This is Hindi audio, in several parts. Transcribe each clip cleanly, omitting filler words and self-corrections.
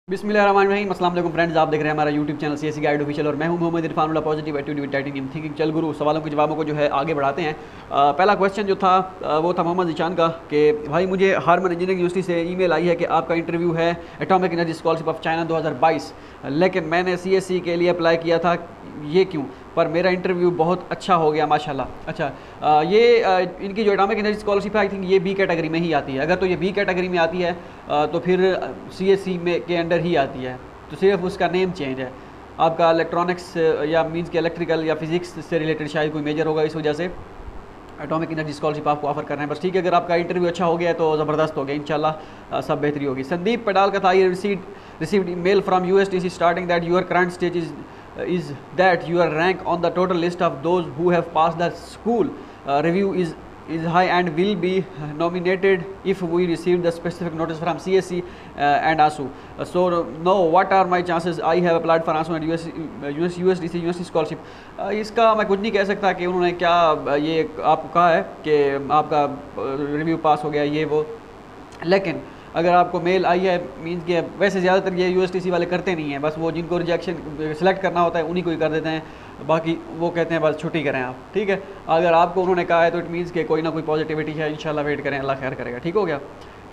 बिस्मिल्लाहिर्रहमानिर्रहीम। अस्सलाम वालेकुम फ्रेंड्स, आप देख रहे हैं हमारा YouTube channel CSC guide official और मैं हूं Mohammad Irfan positive attitude with titanium thinking. चल गुरु, सवालों के जवाबों को जो है आगे बढ़ाते हैं। पहला क्वेश्चन जो था वो था मोहम्मद ईशान का कि भाई मुझे हार्मन इंजीनियरिंग यूनिवर्सिटी से ईमेल आई है कि आपका इंटरव्यू है atomic energy scholarship of China 2022, लेकिन मैंने सीएससी के लिए अप्लाई किया था, ये क्यों? पर मेरा इंटरव्यू बहुत अच्छा हो गया माशाल्लाह। अच्छा, इनकी जो एटॉमिक एनर्जी स्कॉलरशिप है आई थिंक ये बी कैटेगरी में ही आती है। अगर तो ये बी कैटेगरी में आती है तो फिर सीएससी में के अंडर ही आती है, तो सिर्फ उसका नेम चेंज है। आपका इलेक्ट्रॉनिक्स या मींस के इलेक्ट्रिकल या फिजिक्स से रिलेटेड शायद कोई मेजर होगा, इस वजह से एटॉमिक एनर्जी स्कॉलरशिप आपको ऑफर कर रहे हैं। बस ठीक है, अगर आपका इंटरव्यू अच्छा हो गया है तो ज़बरदस्त हो गया, इंशाल्लाह सब बेहतरी होगी। संदीप पडाल का था, ये received mail from USTC starting that your current stage is that your rank on the total list of those who have passed the school review is high and will be nominated if we receive the specific notice from CSC and ASU. So now what are my chances? I have applied for ASU and USDC University Scholarship. इसका मैं कुछ नहीं कह सकता कि उन्होंने क्या ये आपको कहा है कि आपका रिव्यू पास हो गया ये वो, लेकिन अगर आपको मेल आई है मीन्स के वैसे ज़्यादातर ये यूएसटीसी वाले करते नहीं हैं, बस वो जिनको रिजेक्शन सेलेक्ट करना होता है उन्हीं को ही कर देते हैं, बाकी वो कहते हैं बस छुट्टी करें आप। ठीक है, अगर आपको उन्होंने कहा है तो इट मीन्स के कोई ना कोई पॉजिटिविटी है, इंशाल्लाह वेट करें, अल्लाह खैर करेगा। ठीक हो गया।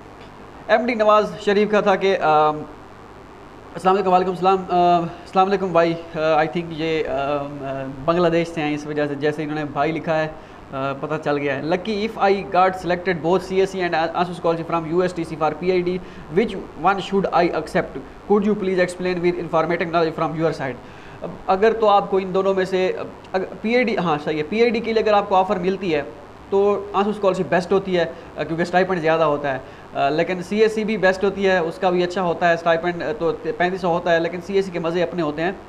एमडी नवाज़ शरीफ का था कि अस्सलाम वालेकुम भाई, आई थिंक ये बांग्लादेश से हैं, इस वजह से जैसे इन्होंने भाई लिखा है पता चल गया है। Lucky if I got selected both CSC and ANSO scholarship from USTC for PhD, which one should I accept? Could you please explain with informative knowledge from your side? अगर तो आपको इन दोनों में से पीआईडी, हाँ सही है, पीआईडी के लिए अगर आपको ऑफ़र मिलती है तो आंसू स्कॉलरशिप बेस्ट होती है क्योंकि स्टाइपेंड ज़्यादा होता है, लेकिन सीएससी भी बेस्ट होती है, उसका भी अच्छा होता है, स्टाइपेंड तो 3500 होता है, लेकिन सीएससी के मज़े अपने होते हैं।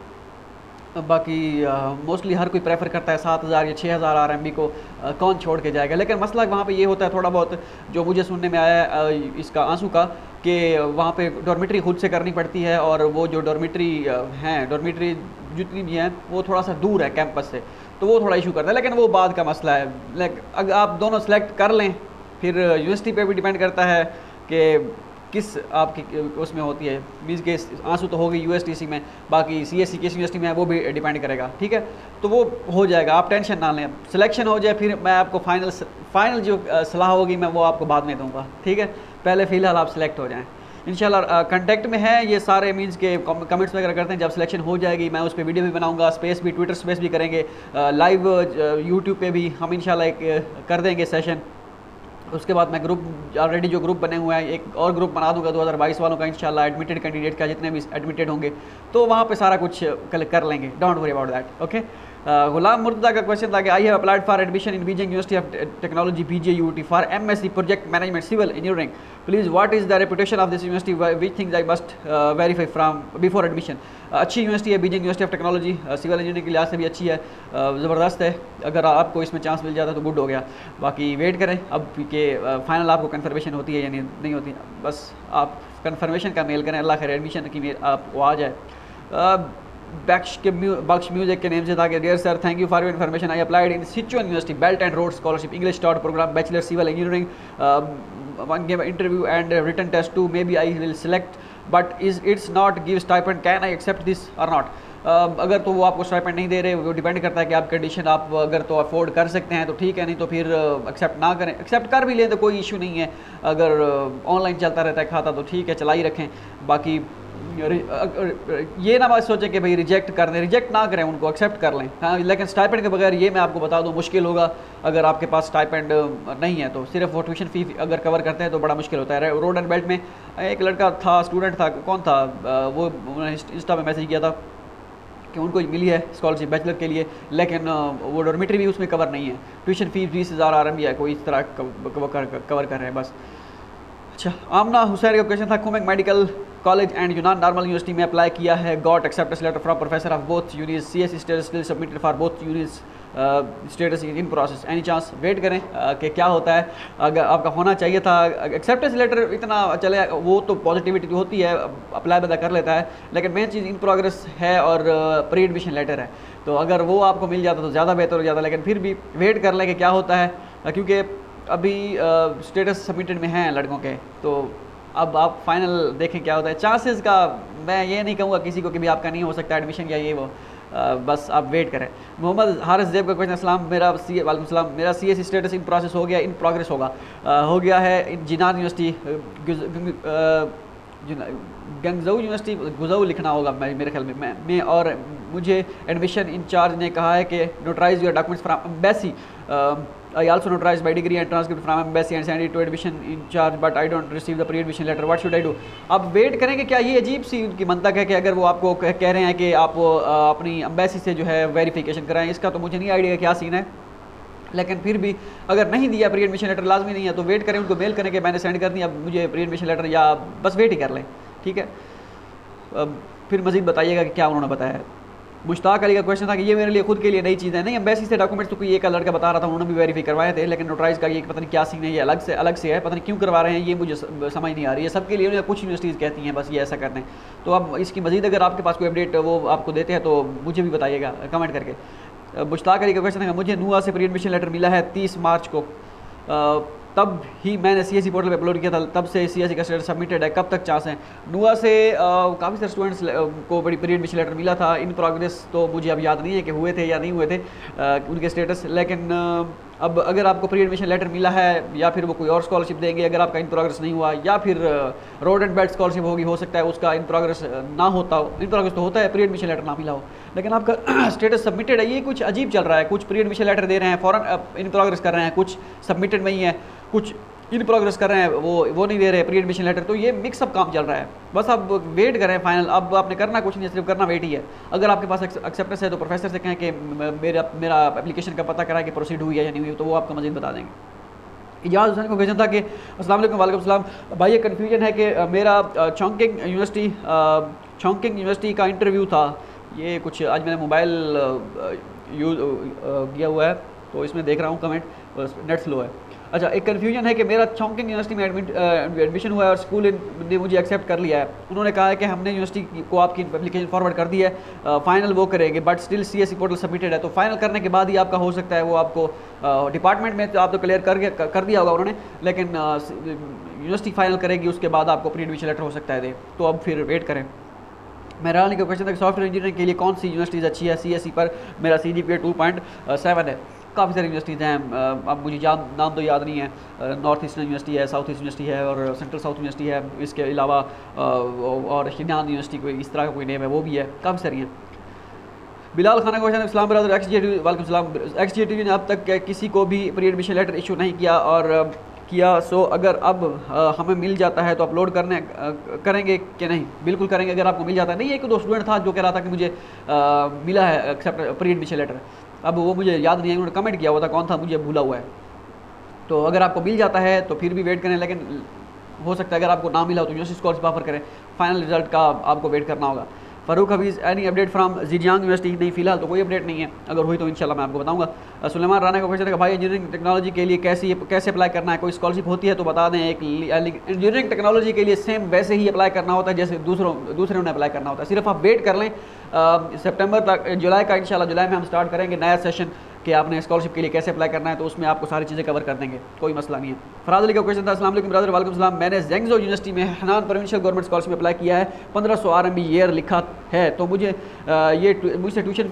बाकी मोस्टली हर कोई प्रेफर करता है 7000 या 6000 आरएमबी को, कौन छोड़ के जाएगा। लेकिन मसला वहाँ पे ये होता है थोड़ा बहुत जो मुझे सुनने में आया है इसका आंसू का, कि वहाँ पे डॉर्मेट्री खुद से करनी पड़ती है और वो जो डॉर्मेट्री हैं, डॉर्मेट्री जितनी भी हैं वो थोड़ा सा दूर है कैंपस से, तो वो थोड़ा इशू करता है, लेकिन वो बाद का मसला है। अगर आप दोनों सेलेक्ट कर लें फिर यूनिवर्सिटी पे भी डिपेंड करता है कि किस आपकी उसमें होती है, मीन्स के आंसू तो होगी यूएसटीसी में, बाकी सीएससी किस यूनिवर्सिटी में है वो भी डिपेंड करेगा। ठीक है, तो वो हो जाएगा, आप टेंशन ना लें। सिलेक्शन हो जाए फिर मैं आपको फाइनल जो सलाह होगी मैं वो आपको बाद में दूंगा। ठीक है, पहले फ़िलहाल आप सिलेक्ट हो जाएँ इंशाल्लाह। कांटेक्ट में है ये सारे, मीन्स के कमेंट्स वगैरह करते हैं। जब सिलेक्शन हो जाएगी मैं उस पर वीडियो भी बनाऊंगा, स्पेस भी, ट्विटर स्पेस भी करेंगे, लाइव यूट्यूब पे भी हम इंशाल्लाह एक कर देंगे सेशन। उसके बाद मैं ग्रुप ऑलरेडी जो ग्रुप बने हुए हैं एक और ग्रुप बना दूंगा 2022 वालों का इंशाल्लाह, एडमिटेड कैंडिडेट का, जितने भी एडमिटेड होंगे तो वहाँ पे सारा कुछ कर लेंगे, don't worry about that. Okay. Ghulam Murtaza का क्वेश्चन था कि I have applied for admission in Beijing University of Technology BJUT for MSc project management civil engineering, please what is the reputation of this university, which things I must verify from before admission? अच्छी यूनिवर्सिटी है Beijing University of Technology, civil engineering के लिहाज से भी अच्छी है, ज़बरदस्त है। अगर आपको इसमें चांस मिल जाता है तो गुड हो गया, बाकी वेट करें अब कि फाइनल आपको कन्फर्मेशन होती है या नहीं होती। बस आप कन्फर्मेशन का मेल करें, अल्लाह खैर एडमिशन की मेल आपको आ जाए। बख्श म्यूजिक के नेम से था कि dear sir, thank you for your information, I applied in Sichuan University Belt and Road scholarship English taught program bachelor civil engineering, one gave interview and written test too, maybe I will select, but it's not give stipend, can I accept this or not? अगर तो वो आपको स्टाइपेंड नहीं दे रहे, वो डिपेंड करता है कि आप कंडीशन आप अगर तो अफोर्ड कर सकते हैं तो ठीक है, नहीं तो फिर एक्सेप्ट ना करें। एक्सेप्ट कर भी लें तो कोई इशू नहीं है, अगर ऑनलाइन चलता रहता है खाता तो ठीक है, चला ही रखें। बाकी ये ना बात सोचें कि भाई रिजेक्ट कर दें, रिजेक्ट ना करें, उनको एक्सेप्ट कर लें। हाँ, लेकिन स्टाइपेंड के बगैर ये मैं आपको बता दूं मुश्किल होगा। अगर आपके पास स्टाइपेंड नहीं है तो सिर्फ वो ट्यूशन फ़ी अगर कवर करते हैं तो बड़ा मुश्किल होता है। रोड एंड बेल्ट में एक लड़का था, स्टूडेंट था, कौन था वो, उन्होंने इंस्टा में मैसेज किया था कि उनको मिली है स्कॉलरशिप बैचलर के लिए, लेकिन वो डॉर्मेट्री भी उसमें कवर नहीं है, ट्यूशन फ़ीस 20,000 आरएमबी है, कोई इस तरह कवर कर रहे हैं बस। अच्छा, आमना हुसैन का क्वेश्चन था, Kunming medical college and Yunnan Normal University में अप्लाई किया है, got acceptance letter from professor of both unis, CSC status still submitted for both unis, status in process, any chance? Wait करें कि क्या होता है। अगर आपका होना चाहिए था एक्सेप्टेंस लेटर, इतना चले वो तो पॉजिटिविटी होती है, अप्लाई बंदा कर लेता है, लेकिन मेन चीज़ इन प्रोग्रेस है और प्री एडमिशन लेटर है, तो अगर वो आपको मिल जाता तो ज़्यादा बेहतर हो जाता, लेकिन फिर भी वेट कर लें कि क्या होता है, क्योंकि अभी स्टेटस सबमिटेड में हैं लड़कों के, तो अब आप फाइनल देखें क्या होता है। चांसेस का मैं ये नहीं कहूँगा किसी को कि भी आपका नहीं हो सकता एडमिशन या ये वो, बस आप वेट करें। मोहम्मद हारिस जेब का क्वेश्चन, अस्सलाम वालेकुम सलाम, मेरा CSE स्टेटस इन प्रोसेस हो गया, इन प्रोग्रेस हो गया है इन जिनान यूनिवर्सिटी गंगजऊ यूनिवर्सिटी, गुजऊ लिखना होगा मेरे ख्याल में मैं और मुझे एडमिशन इंचार्ज ने कहा है कि notarize your documents from embassy, I also notarized my degree and transcript from embassy and sent it to admission in charge, but I don't receive the pre-admission letter. What should I do? अब वेट करेंगे। क्या ये अजीब सी उनकी मंतक है कि अगर वो आपको कह रहे हैं कि आप अपनी एम्बेसी से जो है वेरिफिकेशन कराएं, इसका तो मुझे नहीं आइडिया क्या सीन है, लेकिन फिर भी अगर नहीं दिया प्री एडमिशन लेटर लाजमी नहीं है तो वेट करें, उनको मेल करें कि मैंने सेंड कर दिया, अब मुझे प्री एडमिशन लेटर, या बस वेट ही कर लें, ठीक है। अब फिर मज़ीद बताइएगा कि क्या उन्होंने बताया है। मुश्ताक अली का क्वेश्चन था कि ये मेरे लिए खुद के लिए नई चीज़ है, नहीं एम्बेसी से डॉक्यूमेंट्स तो कोई एक लड़का बता रहा था, उन्होंने भी वेरीफाई करवाए थे, लेकिन नोटराइज का ये पता नहीं क्या सीन है, ये अलग से है, पता नहीं क्यों करवा रहे हैं, ये मुझे समझ नहीं आ रही है। सबके लिए कुछ यूनिवर्सिटीज़ कहती हैं बस ये ऐसा करते हैं। तो अब इसकी मज़ीद अगर आपके पास कोई अपडेट वो आपको देते हैं तो मुझे भी बताइएगा कमेंट करके। मुश्ताक अली का क्वेश्चन है, मुझे नुआ से प्री एडमिशन लेटर मिला है 30 मार्च को, तब ही मैंने CSE पोर्टल पे अपलोड किया था, तब से CSE का स्टेटस सबमिटेड है, कब तक चांस है? नुआ से काफ़ी सारे स्टूडेंट्स को बड़ी प्री एडमिशन लेटर मिला था, इन प्रोग्रेस तो मुझे अब याद नहीं है कि हुए थे या नहीं हुए थे उनके स्टेटस, लेकिन अब अगर आपको प्री एडमिशन लेटर मिला है या फिर वो कोई और स्कॉलरशिप देंगे, अगर आपका इन प्रोग्रेस नहीं हुआ, या फिर रोड एंड बेल्ट स्कॉलरशिप होगी, हो सकता है उसका इन प्रोग्रेस ना होता हो, इन प्रोग्रेस तो होता है, प्री एडमिशन लेटर ना मिला हो, लेकिन आपका स्टेटस सबमिटेड है, ये कुछ अजीब चल रहा है। कुछ प्री एडमिशन लेटर दे रहे हैं फ़ौरन इन प्रोग्रेस कर रहे हैं, कुछ सबमिटेड में ही है, कुछ इन प्रोग्रेस कर रहे हैं वो नहीं दे रहे प्री एडमिशन लेटर, तो ये मिक्सअप काम चल रहा है। बस अब वेट करें फाइनल, अब आपने करना कुछ नहीं है, सिर्फ करना वेट ही है। अगर आपके पास एक्सेप्टेंस है तो प्रोफेसर से कहें कि मेरा एप्लीकेशन का पता करा कि प्रोसीड हुई है या नहीं हुई, तो वो आपको मज़ीद बता देंगे। इजाज़ हुसैन को क्वेश्चन था कि अस्सलाम वालेकुम, वालेकुम सलाम भाई, ये कन्फ्यूजन है कि मेरा चौंकिंग यूनिवर्सिटी का इंटरव्यू था, ये कुछ आज मैंने मोबाइल यूज़ किया हुआ है तो इसमें देख रहा हूँ कमेंट, नेट स्लो है। अच्छा, एक कन्फ्यूजन है कि मेरा चौंकिंग यूनिवर्सिटी में एडमिशन हुआ है और स्कूल ने मुझे एक्सेप्ट कर लिया है, उन्होंने कहा है कि हमने यूनिवर्सिटी को आपकी एप्लीकेशन फॉरवर्ड कर दी है, फाइनल वो करेंगे, but still CSE portal submitted है, तो फाइनल करने के बाद ही आपका हो सकता है वो आपको डिपार्टमेंट में तो आप तो क्लियर कर दिया होगा उन्होंने, लेकिन यूनिवर्सिटी फाइनल करेगी, उसके बाद आपको प्री एडमिशन लेटर हो सकता है दे, तो अब फिर वेट करें। मेरा का क्वेश्चन था कि सॉफ्टवेयर इंजीनियरिंग के लिए कौन सी यूनिवर्सिटीज़ अच्छी है? CSE पर मेरा CGPA 2.7 है। काफ़ी सारी यूनिवर्सिटीज़ हैं, अब मुझे नाम तो याद नहीं है, नॉर्थ ईस्टर्न यूनिवर्सिटी है, साउथ ईस्ट यूनिवर्सिटी है और सेंट्रल साउथ यूनिवर्सिटी है, इसके अलावा और हिनान यूनिवर्सिटी कोई इस तरह का कोई नेम है वो भी है, काफ़ी सारी हैं। बिलाल खाना का क्वेश्चन, इस्लाम ब्रदर XGATV, वालेकुम सलाम, XGATV ने अब तक किसी को भी प्री एडमिशन लेटर इशू नहीं किया और सो अगर अब हमें मिल जाता है तो अपलोड करेंगे कि नहीं? बिल्कुल करेंगे अगर आपको मिल जाता है। नहीं, एक दो स्टूडेंट था जो कह रहा था कि मुझे मिला है एक्सेप्ट प्री एडमिशन लेटर, अब वो मुझे याद नहीं है, उन्होंने कमेंट किया हुआ था, कौन था मुझे भूला हुआ है। तो अगर आपको मिल जाता है तो फिर भी वेट करें, लेकिन हो सकता है अगर आपको ना मिला हो तो यूनिवर्सिटी स्कॉलरशिप ऑफर करें, फाइनल रिजल्ट का आपको वेट करना होगा। Farooq Hafeez, any update from Zhejiang university? नहीं, फिलहाल तो कोई अपडेट नहीं है, अगर हुई तो इंशाल्लाह मैं आपको बताऊंगा। सुलेमान राना का क्वेश्चन है कि भाई इंजीनियरिंग टेक्नोलॉजी के लिए कैसे अप्लाई करना है? कोई स्कॉलरशिप होती है तो बता दें। एक इंजीनियरिंग टेक्नोलॉजी के लिए सेम वैसे ही अप्लाई करना होता है जैसे दूसरों ने अप्लाई करना होता है, सिर्फ आप वेट कर लें सितंबर तक, जुलाई का इंशाल्लाह जुलाई में हम स्टार्ट करेंगे नया सेशन कि आपने स्कॉलरशिप के लिए कैसे अप्लाई करना है, तो उसमें आपको सारी चीज़ें कवर कर देंगे, कोई मसला नहीं है। फराज अली का क्वेश्चन था, अस्सलाम वालेकुम ब्रदर, वालेकुम सलाम, मैंने ज़ेंगज़ो यूनिवर्सिटी में Henan provincial government scholarship apply किया है, 1500 RMB ईयर लिखा है, तो मुझसे ट्यूशन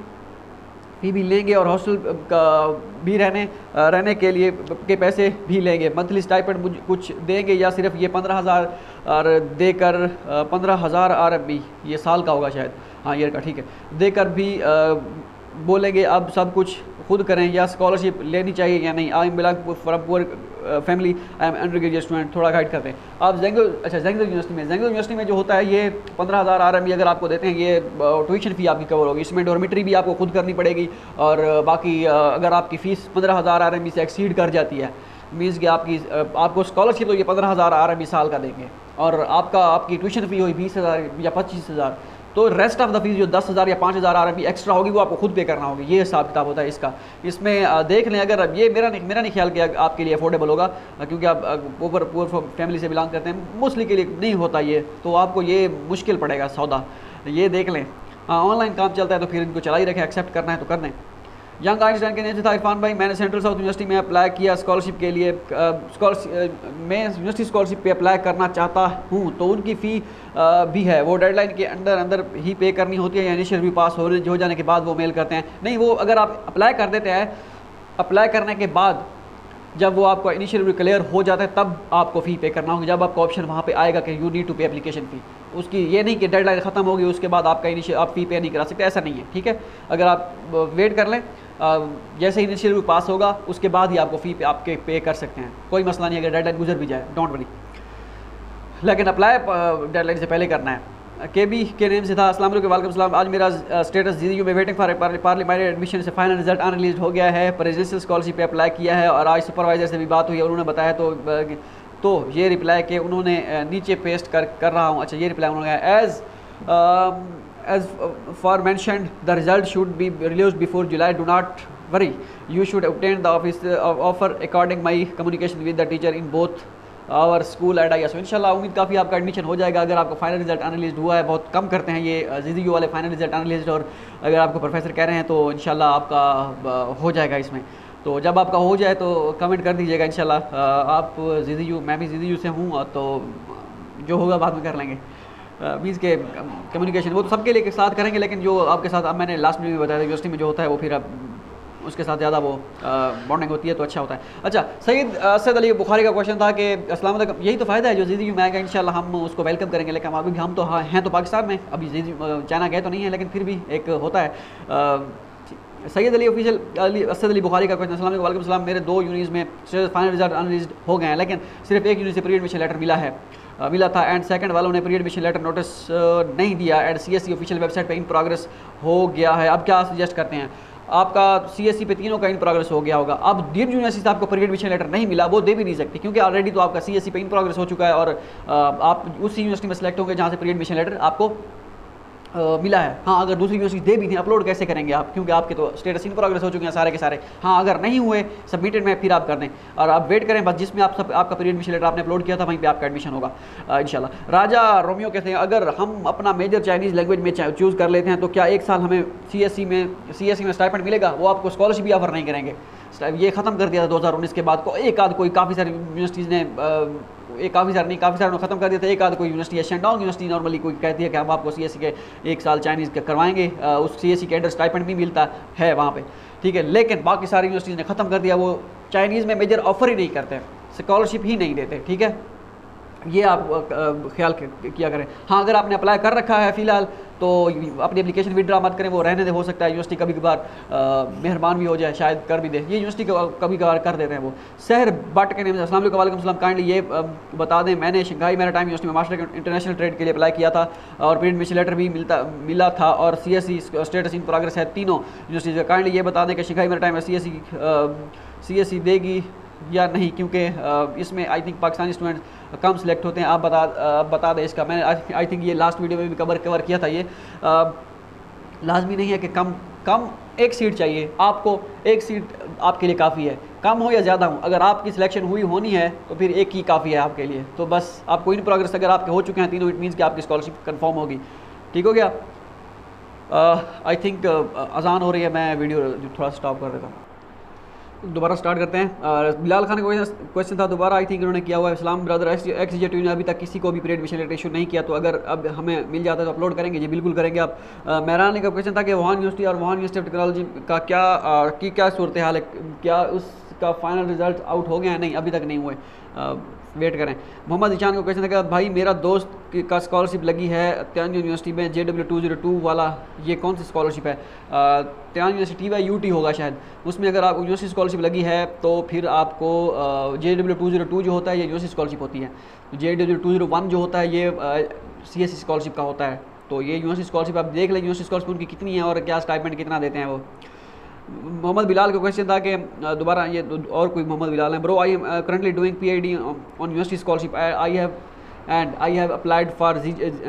फ़ी भी लेंगे और हॉस्टल का भी रहने के लिए के पैसे भी लेंगे, मंथली स्टाइपेंड मुझे कुछ देंगे या सिर्फ ये 15,000 देकर 15,000 RMB, ये साल का होगा शायद, हाँ ईयर का, ठीक है, देकर भी बोलेंगे अब सब कुछ खुद करें या स्कॉलरशिप लेनी चाहिए या नहीं? I am belong from poor family, I am undergraduate student, थोड़ा गाइड करते हैं आप। ज़ेंगज़ो यूनिवर्सिटी में जो होता है ये 15,000 RMB अगर आपको देते हैं, ये ट्यूशन फ़ी आपकी कवर होगी, इसमें डॉर्मेटरी भी आपको खुद करनी पड़ेगी, और बाकी अगर आपकी फ़ीस 15,000 RMB से एक्सीड कर जाती है, मीन्स कि आपको स्कॉलरशिप तो ये 15,000 RMB साल का देंगे, और आपकी ट्यूशन फ़ी हुई 20,000 या 25,000, तो रेस्ट ऑफ द फीस जो 10,000 या 5,000 RMB एक्स्ट्रा होगी वो आपको खुद पे करना होगी, ये हिसाब किताब होता है इसका। इसमें देख लें, अगर ये मेरा नहीं ख्याल कि आपके लिए अफोर्डेबल होगा, क्योंकि आप पुअर फैमिली से बिलोंग करते हैं, मोस्टली के लिए नहीं होता ये, तो आपको ये मुश्किल पड़ेगा सौदा, ये देख लें। हाँ, ऑनलाइन काम चलता है तो फिर इनको चला ही रखें, एक्सेप्ट करना है तो कर दें। यंग आइंस्टाइन के नेम से था इरफान भाई, मैंने सेंट्रल साउथ यूनिवर्सिटी में अप्लाई किया स्कॉलरशिप के लिए, मैं यूनिवर्सिटी स्कॉलरशिप पे अप्लाई करना चाहता हूँ, तो उनकी फ़ी भी है, वो डेडलाइन के अंदर ही पे करनी होती है या इनिशियल रिव्यू पास हो जाने के बाद वो मेल करते हैं? नहीं, वो अगर आप अप्लाई कर देते हैं, अप्लाई करने के बाद जब वो आपका इनिशियल रिव्यू क्लियर हो जाता है तब आपको फ़ी पे करना होगा, जब आपका ऑप्शन वहाँ पे आएगा कि you need to pay application fee. उसकी ये नहीं कि डेडलाइन ख़त्म होगी उसके बाद आपका इनिशियल आप फ़ी पे नहीं करा सकते, ऐसा नहीं है, ठीक है। अगर आप वेट कर लें, जैसे इनिशियल रिव्यू पास होगा उसके बाद ही आपको फ़ी पे आपके पे कर सकते हैं, कोई मसला नहीं, अगर डेडलाइन गुजर भी जाए, डोंट वरी। लेकिन अप्लाई डेडलाइन से पहले करना है। केबी के नेम से था, अस्सलाम वालेकुम। वालेकुम सलाम। आज मेरा स्टेटस जीडीयू में वेटिंग फॉर पार्लियामेंट एडमिशन से फाइनल रिजल्ट अनरिलीज हो गया है, प्रेसिडेंशियल स्कॉलरशिप पे अप्लाई किया है और आज सुपरवाइज़र से भी बात हुई, उन्होंने बताया तो ये रिप्लाई के उन्होंने नीचे पेस्ट कर रहा हूँ। अच्छा, ये रिप्लाई उन्होंने as for mentioned the result should be release before July, do not worry, you should obtain the offer according my communication with the teacher in both our school and ISO। इंशाल्लाह उम्मीद काफ़ी आपका एडमिशन हो जाएगा। अगर आपका फाइनल रिजल्ट अनरिलीज हुआ है, बहुत कम करते हैं ये जीडीयू वाले फाइनल रिजल्ट अनरिलीज, और अगर आपको प्रोफेसर कह रहे हैं तो इंशाल्लाह आपका हो जाएगा इसमें। तो जब आपका हो जाए तो कमेंट कर दीजिएगा इंशाल्लाह। आप जीडीयू, मैं भी जीडीयू से हूँ, तो जो होगा बाद में कर लेंगे। मीन्स के कम्युनिकेशन वो तो सबके लिए साथ करेंगे, लेकिन जो आपके साथ, अब मैंने लास्ट में भी बताया था, यूनिवर्सिटी में जो होता है वो फिर अब उसके साथ ज़्यादा वो बॉन्डिंग होती है तो अच्छा होता है। अच्छा, सईद असद अली बुखारी का क्वेश्चन था कि अस्सलाम वालेकुम, यही तो फ़ायदा है जो जीडीयू में आएगा, इंशाल्लाह हम उसको वेलकम करेंगे। लेकिन अभी हम तो हैं तो पाकिस्तान में, अभी चाइना गए तो नहीं है, लेकिन फिर भी एक होता है। सैयद अली ऑफिशियल असद अली बुखारी का क्वेश्चन, अस्सलाम वालेकुम। वालेकुम सलाम। मेरे 2 यूनिट्स में फाइनल रिजल्ट अनरिलीज हो गए हैं, लेकिन सिर्फ एक यूनिट से प्री एडमिशन लेटर मिला था एंड सेकंड वालों ने प्री एडमिशन लेटर नोटिस नहीं दिया एंड CSE ऑफिशियल वेबसाइट पे इन प्रोग्रेस हो गया है। अब क्या सजेस्ट करते हैं? आपका CSE पे तीनों का इन प्रोग्रेस हो गया होगा। अब डीम्ड यूनिवर्सिटी से आपको प्री एडमिशन लेटर नहीं मिला, वो दे भी नहीं सकती, क्योंकि ऑलरेडी तो आपका CSE पे इन प्रोग्रेस हो चुका है और आप उसी यूनिवर्सिटी में सेलेक्ट होंगे जहाँ से प्री एडमिशन लेटर आपको मिला है। हाँ, अगर दूसरी यूनिवर्सिटी दे भी थी, अपलोड कैसे करेंगे आप, क्योंकि आपके तो स्टेटस इन प्रोग्रेस हो चुके हैं सारे के सारे। हाँ, अगर नहीं हुए सबमिटेड में, फिर आप कर दें और आप वेट करें बस, जिसमें आपका प्री एडमिशन लेटर आपने अपलोड किया था वहीं पे आपका एडमिशन होगा इंशाल्लाह। राजा रोमियो कहते हैं, अगर हम अपना मेजर चाइनीज़ लैंग्वेज में चूज़ कर लेते हैं तो क्या एक साल हमें CSE में स्टाइपेंड मिलेगा? वो आपको स्कॉलरशिप भी ऑफर नहीं करेंगे। ये ख़त्म कर दिया था 2019 के बाद को, एक आध कोई काफ़ी सारी यूनिवर्सिटीज़ ने काफ़ी सारे ख़त्म कर दिया था। एक आध कोई यूनिवर्सिटी है, शेंडोंग यूनिवर्सिटी नॉर्मली कोई कहती है कि हम आपको CSE के एक साल चाइनीज़ के करवाएंगे, उस CSE के अंडर स्टाइपेंड भी मिलता है वहाँ पे, ठीक है। लेकिन बाकी सारी यूनिवर्सिटीज़ ने ख़त्म कर दिया, वो चाइनीज़ में मेजर ऑफर ही नहीं करते, स्कॉलरशिप ही नहीं देते, ठीक है। ये आप ख्याल किया करें। हाँ, अगर आपने अप्लाई कर रखा है फ़िलहाल तो अपनी एप्लीकेशन विड्रा मत करें, वो रहने दे। हो सकता है यूनिवर्सिटी कभी कभार मेहरबान भी हो जाए, शायद कर भी दे, ये यूनिवर्सिटी कभी कभार कर देते हैं वो। शहर बट के नेम से, अस्सलाम वालेकुम। वालेकुम सलाम। काइंडली ये बता दें, मैंने शंघाई मैरीटाइम यूनिवर्सिटी में मास्टर इंटरनेशनल ट्रेड के लिए अप्लाई किया था और प्री एडमिशन लेटर भी मिला था और CSE स्टेटस इन प्रोग्रेस है तीनों यूनिवर्सिटी का। काइंडली ये बता दें कि शंघाई मैरीटाइम में CSE देगी या नहीं, क्योंकि इसमें आई थिंक पाकिस्तानी स्टूडेंट कम सिलेक्ट होते हैं। आप बता दें इसका। मैंने आई थिंक ये लास्ट वीडियो में भी कवर किया था। ये लाजमी नहीं है कि कम एक सीट चाहिए आपको, एक सीट आपके लिए काफ़ी है, कम हो या ज़्यादा हो, अगर आपकी सिलेक्शन होनी है तो फिर एक ही काफ़ी है आपके लिए। तो बस आपको इन प्रोग्रेस अगर आपके हो चुके हैं तीनों, इट मीन्स कि आपकी स्कॉलरशिप कन्फर्म होगी, ठीक हो गया। आई थिंक अजान हो रही है, मैं वीडियो थोड़ा स्टॉप कर देता हूँ, दोबारा स्टार्ट करते हैं। बिलाल खान का क्वेश्चन था दोबारा, आई थिंक उन्होंने किया हुआ है। इस्लाम ब्रदर XJ2 ने अभी तक किसी को भी प्री एडमिशन लेटर इशू नहीं किया, तो अगर अब हमें मिल जाता है तो अपलोड करेंगे जी, बिल्कुल करेंगे आप। मेहरानी का क्वेश्चन था कि वुहान यूनिवर्सिटी और वुहान यूनिवर्सिटी ऑफ टेक्नोलॉजी का क्या सूरत हाल है, क्या उसका फाइनल रिजल्ट आउट हो गया है? नहीं, अभी तक नहीं हुए, वेट करें। मोहम्मद ईशान का क्वेश्चन था कि भाई मेरा दोस्त का स्कॉलरशिप लगी है त्यान यूनिवर्सिटी में JW202 वाला, ये कौन सी स्कॉलरशिप है? त्यान यूनिवर्सिटी व UT होगा शायद, उसमें अगर आप यूनिवर्सिटी स्कॉलरशिप लगी है तो फिर आपको JW202 जो होता है ये यूनिवर्सिटी स्कॉलरशिप होती है, JW201 जो होता है ये CSE स्कॉलरशिप का होता है। तो ये यूनिवर्सिटी स्कॉलरशिप आप देख लें, यूनिवर्सिटी स्कॉलरशिप उनकी कितनी है और क्या स्टाइपेंड कितना देते हैं वो। मोहम्मद बिलाल का क्वेश्चन था कि दोबारा ये और कोई मोहम्मद बिलाल है। Bro, I am currently doing PhD on university scholarship, I have applied for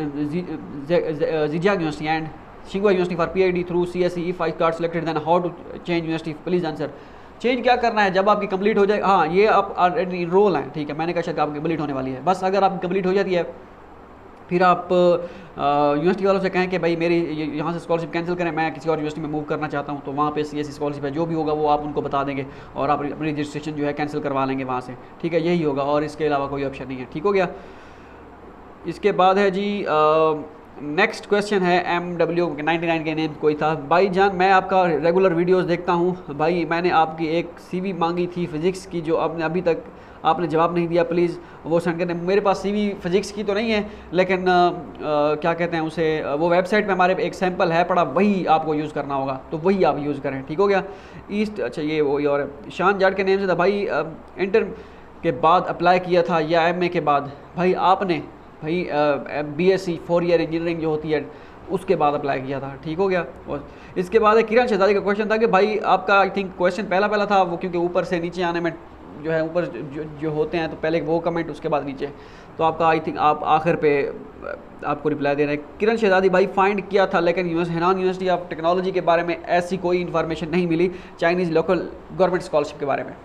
Zhejiang university and Tsinghua university for PhD through CSE। If I got selected then how to change university, please answer. Change क्या करना है जब आपकी कंप्लीट हो जाए? हाँ, ये आप ऑलरेडी इनरोल हैं, ठीक है, मैंने कहा शायद आपकी कंप्लीट होने वाली है। बस अगर आपकी कंप्लीट हो जाती है फिर आप यूनिवर्सिटी वालों से कहें कि भाई मेरी यहाँ से स्कॉलरशिप कैंसिल करें, मैं किसी और यूनिवर्सिटी में मूव करना चाहता हूँ, तो वहाँ पे सी स्कॉलरशिप है, जो भी होगा वो आप उनको बता देंगे और आप अपनी रजिस्ट्रेशन जो है कैंसिल करवा लेंगे वहाँ से। ठीक है, यही होगा और इसके अलावा कोई ऑप्शन नहीं है। ठीक हो गया। इसके बाद है जी नेक्स्ट क्वेश्चन है MW99 के नेम कोई था। भाई जान मैं आपका रेगुलर वीडियोस देखता हूँ भाई, मैंने आपकी एक CV मांगी थी फिज़िक्स की जो आपने अभी तक आपने जवाब नहीं दिया, प्लीज़ वो सेंड करें। मेरे पास CV फिज़िक्स की तो नहीं है, लेकिन क्या कहते हैं उसे, वो वेबसाइट पे हमारे एक सैम्पल है पड़ा, वही आपको यूज़ करना होगा, तो वही आप यूज़ करें। ठीक हो गया। ईस्ट, अच्छा ये वही और शान जाट के नेम से था। भाई इंटर के बाद अप्लाई किया था या MA के बाद? भाई आपने भाई BSc 4 ईयर इंजीनियरिंग जो होती है उसके बाद अप्लाई किया था। ठीक हो गया। और इसके बाद किरण शहजादी का क्वेश्चन था कि भाई आपका आई थिंक क्वेश्चन पहला था वो, क्योंकि ऊपर से नीचे आने में जो है ऊपर जो होते हैं तो पहले वो कमेंट उसके बाद नीचे, तो आपका आई थिंक आप आखिर पे आपको रिप्लाई दे रहे हैं। किरण शहजादी भाई फाइंड किया था लेकिन हेनान यूनिवर्सिटी ऑफ टेक्नोलॉजी के बारे में ऐसी कोई इन्फॉर्मेशन नहीं मिली, चाइनीज़ लोकल गवर्नमेंट स्कॉलरशिप के बारे में।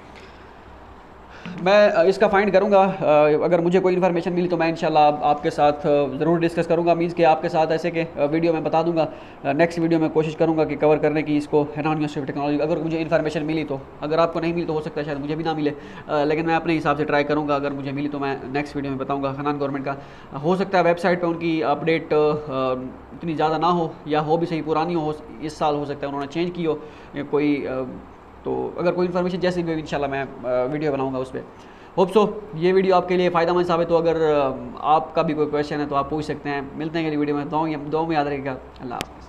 मैं इसका फाइंड करूंगा, अगर मुझे कोई इन्फॉर्मेशन मिली तो मैं इंशाल्लाह आपके साथ ज़रूर डिस्कस करूंगा। मीन्स कि आपके साथ ऐसे के वीडियो में बता दूंगा। नेक्स्ट वीडियो में कोशिश करूंगा कि कवर करने की इसको हेनान यूनिवर्सिटी ऑफ टेक्नोलॉजी, अगर मुझे इन्फॉर्मेशन मिली तो। अगर आपको नहीं मिली तो हो सकता है शायद मुझे भी ना मिले, लेकिन मैं अपने हिसाब से ट्राई करूँगा। अगर मुझे मिली तो मैं नेक्स्ट वीडियो में बताऊँगा। हेनान गवर्नमेंट का हो सकता है वेबसाइट पर उनकी अपडेट इतनी ज़्यादा ना हो, या हो भी सही पुरानी हो, इस साल हो सकता है उन्होंने चेंज की हो कोई, तो अगर कोई इन्फॉर्मेशन जैसी भी हो इंशाल्लाह मैं वीडियो बनाऊँगा उस पर। होप सो ये वीडियो आपके लिए फ़ायदेमंद साबित हो। अगर आपका भी कोई क्वेश्चन है तो आप पूछ सकते हैं। मिलते हैं अगली वीडियो में। दुआ में याद रखिएगा। अल्लाह।